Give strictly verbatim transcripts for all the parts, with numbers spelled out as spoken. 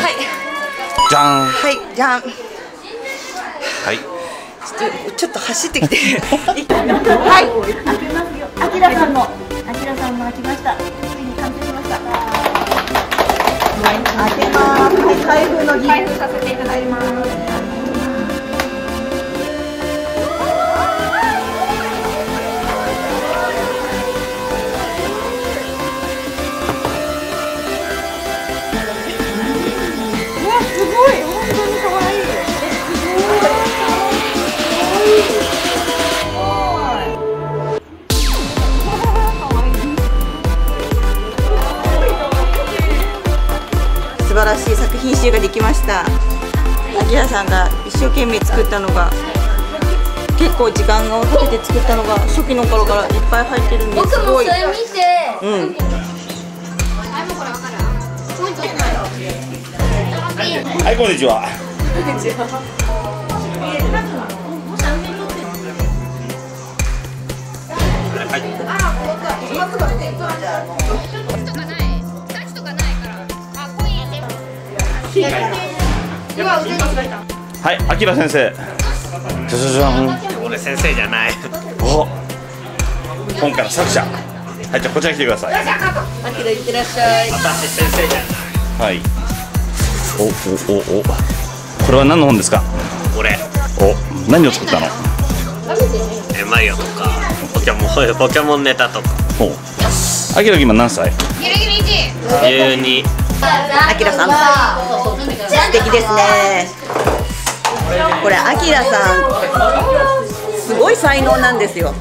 はい。 じゃん。 はい、じゃん。 はい。 ちょっと走ってきて。はい。 開けますよ。あきらさんも、あきらさんも開きました。ついに完成しました。 開けます。はい、開封の儀。 開封させていただきます。 素晴らしい作品集ができました。あきらさんが一生懸命作ったのが、結構時間をかけて作ったのが初期の頃からいっぱい入ってるんです。 僕もそれ見て、 うん。 はい、こんにちは。 こんにちは。 はい、あきら先生。じゃじゃじゃん。 俺先生じゃない。 お。今回の作者。はい、じゃあこちら来てください。 あきらいってらっしゃい。 私先生じゃない。 はい。おおおお。これは何の本ですか。 俺。 お、何を作ったの。 え、マリオとか。ポケモン、ポケモンネタとか。 お。あきら今何歳。 じゅうに。 あきらさん。素敵ですね。これあきらさん。すごい才能なんですよ。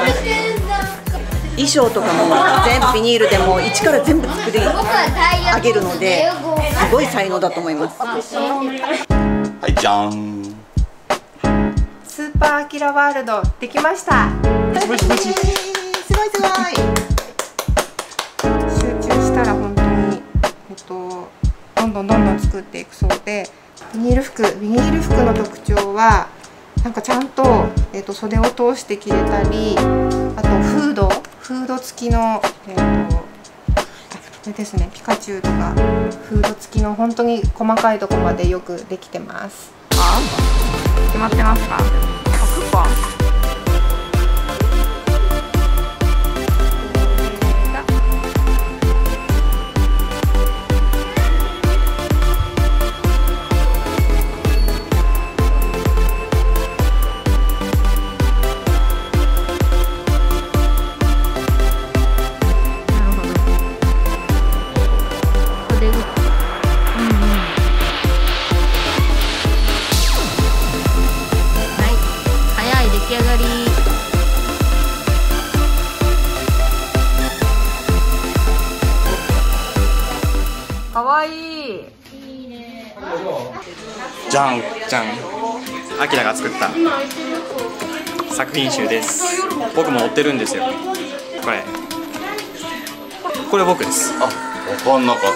衣装とかも全部ビニールでも一から全部作り上げるので、すごい才能だと思います。 はい、じゃん。 スーパーアキラワールドできました。 すごいすごい。集中したら本当にえっとどんどんどんどん作っていくそうで、ビニール服ビニール服の特徴はなんかちゃんとえっと袖を通して着れたり、あとフードフード付きのえっとこれですね、ピカチュウとかフード付きの本当に細かいところまでよくできてます。あ、決まってますか？あ、クッパ。 かわいい。 じゃん。 じゃん。アキラが作った作品集です。僕も追ってるんですよ。これ。これ僕です。 あ、わかんなかった。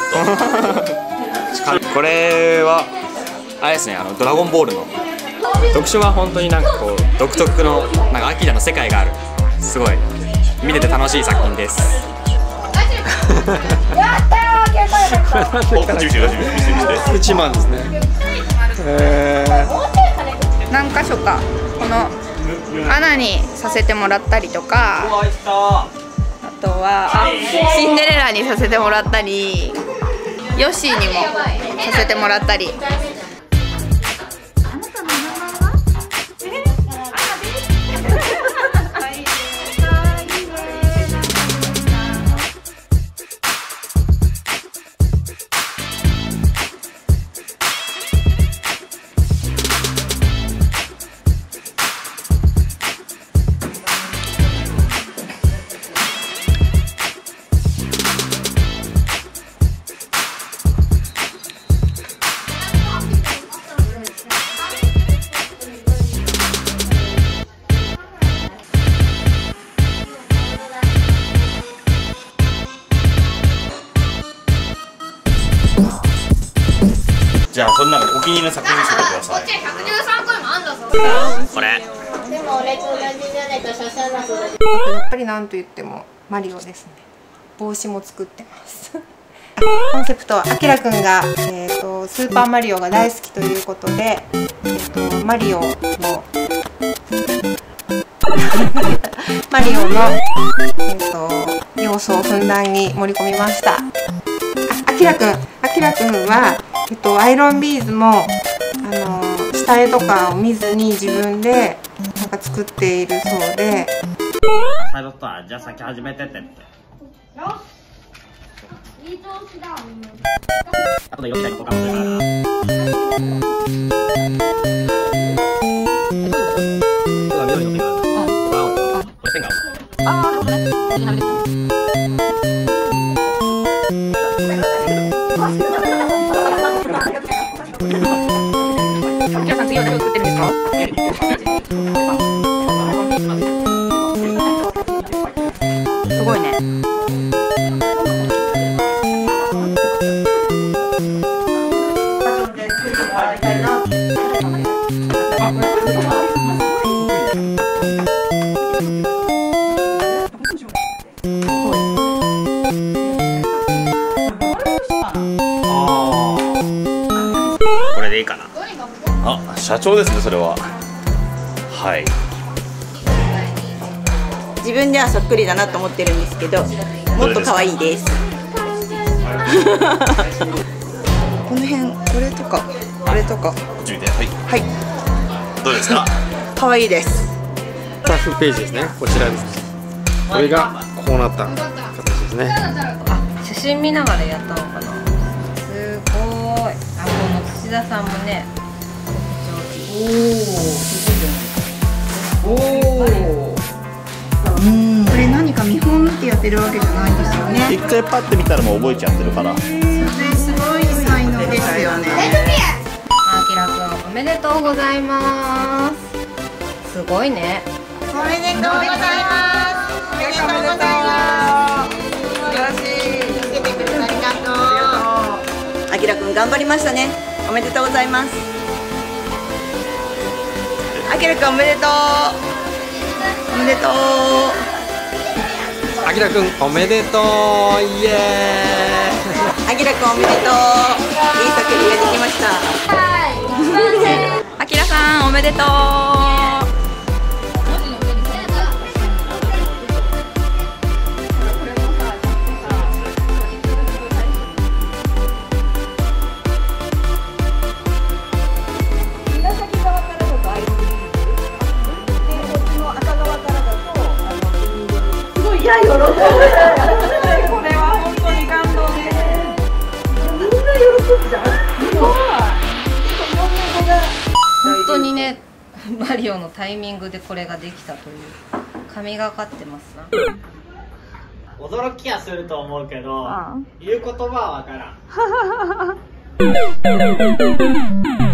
これはあれですね、あのドラゴンボールの読書は本当になんかこう独特のなんかアキラの世界がある、すごい見てて楽しい作品です。 やったー。 お、立ち見せて、立ち見せて、見せて。 一番ですね。えー、 何箇所かこの穴にさせてもらったりとか、あとはあシンデレラにさせてもらったり、ヨッシーにもさせてもらったり。 じゃあその中でお気に入りの作品見せてください。 ひゃくじゅうさんこいもあんだぞ。 これ。 でも俺と同じじゃないとしゃしゃなそうだ。 やっぱりなんと言ってもマリオですね。帽子も作ってます。コンセプトはあきらくんが、えー、ととスーパーマリオが大好きということで、えっとマリオのマリオの、えっと要素をふんだんに盛り込みました。あ、あきらくん、あきらくんは、えっと、アイロンビーズもあの下絵とかを見ずに自分でなんか作っているそうで。 パイロットはじゃあ先始めてってって。 いい調子だ。 あとでよきたいことかもしれない。緑の線がある。これ線がある。 あきらさん次は何を作ってるんですか？すごいね。 これでいいかな。あ、社長ですね、それは。はい。 自分ではそっくりだなと思ってるんですけど、もっと可愛いです。この辺、これとか、これとか。 こっち見て、はい。 はい。 どうですか。 可愛いです。 スタッフページですね。こちらです。これがこうなった形ですね。 あ、写真見ながらやったのかな。すごい。あ、この土田さんもね。おお。おお。これ何か見本ってやってるわけじゃないんですよね。 一回パッて見たらもう覚えちゃってるから。 それすごい才能ですよね。あきらくんおめでとうございます。すごいね。 おめでとうございます。おめでとうございます。素晴らしい。見せてくれてありがとう。 あきらくん頑張りましたね。おめでとうございます。あきらくんおめでとう。おめでとう。 あきらくんおめでとう。イエーイ。 あきらくんおめでとう。いい作品ができました。 あきらさんおめでとう。本当にね、マリオのタイミングでこれができたという神がかってますな。 驚きはすると思うけど、言う言葉はわからん。